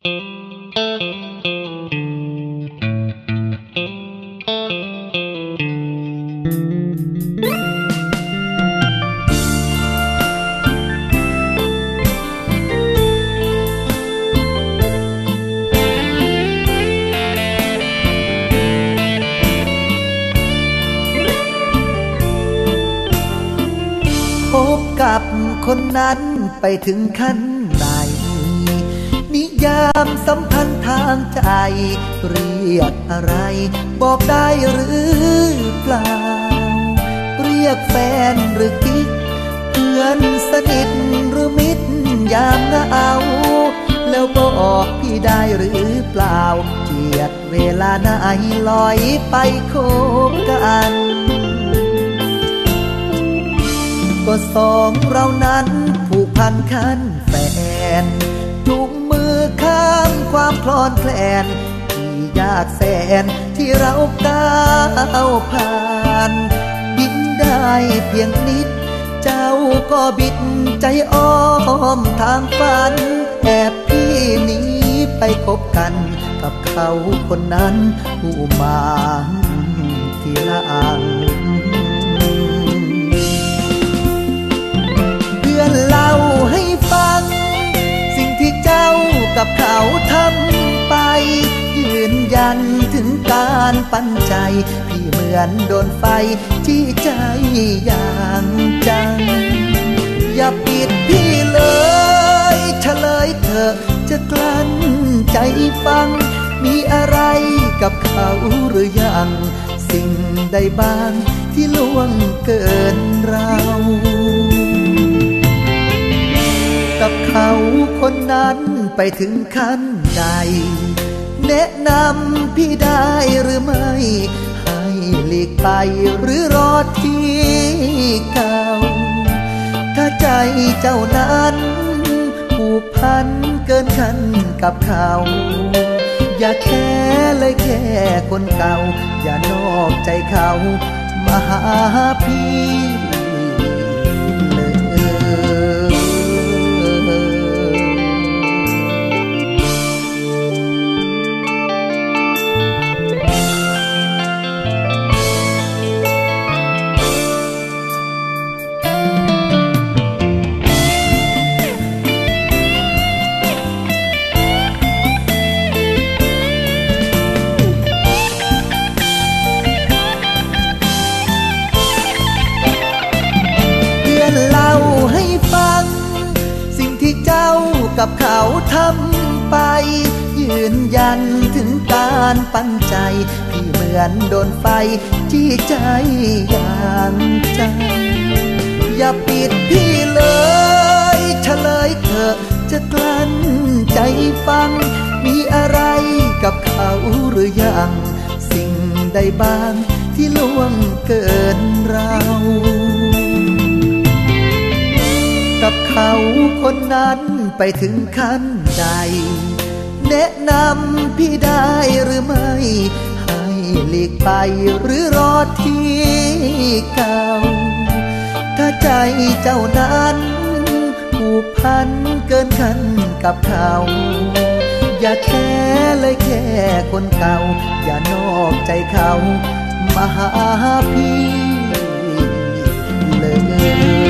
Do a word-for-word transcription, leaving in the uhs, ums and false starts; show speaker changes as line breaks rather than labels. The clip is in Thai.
พบกับคนนั้นไปถึงขั้นไหนนิยามสัมพันธ์ทางใจเรียกอะไรบอกได้หรือเปล่าเรียกแฟนหรือกิ๊กเพื่อนสนิทหรือมิตรยามเหงาแล้วบอกพี่ได้หรือเปล่าเจียดเวลาไหนลอยไปคบกันก็สองเรานั้นผูกพันขั้นแฟนจุงมือข้ามความคลอนแคลนที่ยากแสนที่เราก้าวผ่านบินได้เพียงนิดเจ้าก็บิดใจอ้อมทางฝันแอบพี่หนีไปคบกันกับเขาคนนั้นผู้มาทีหลังเล่าให้ฟังสิ่งที่เจ้ากับเขาทำไปยืนยันถึงการปั้นใจพี่เหมือนโดนไฟจี้ใจอย่างจังอย่าปิดพี่เลยเฉลยเถอะจะกลั้นใจฟังมีอะไรกับเขาหรือยังสิ่งใดบ้างที่ล่วงเกินเรากับเขาคนนั้นไปถึงขั้นใดแนะนำพี่ได้หรือไม่ให้หลีกไปหรือรอที่เก่าถ้าใจเจ้านั้นผูกพันเกินขันกับเขาอย่าแค่เลยแค่คนเก่าอย่านอกใจเขามาหาพี่กับเขาทำไปยืนยันถึงการปั้นใจพี่เหมือนโดนไฟจี้ใจอย่างจังอย่าปิดพี่เลยเฉลยเถอะจะกลั้นใจฟังมีอะไรกับเขาหรือยังสิ่งใดบ้างที่ล่วงเกินเรากับเขาคนนั้นไปถึงขั้นใดแนะนำพี่ได้หรือไม่ให้หลีกไปหรือรอที่เก่าถ้าใจเจ้านั้นผูกพันเกินขันกับเขาอย่าแค่เลยแค่คนเก่าอย่านอกใจเขามาหาพี่เลย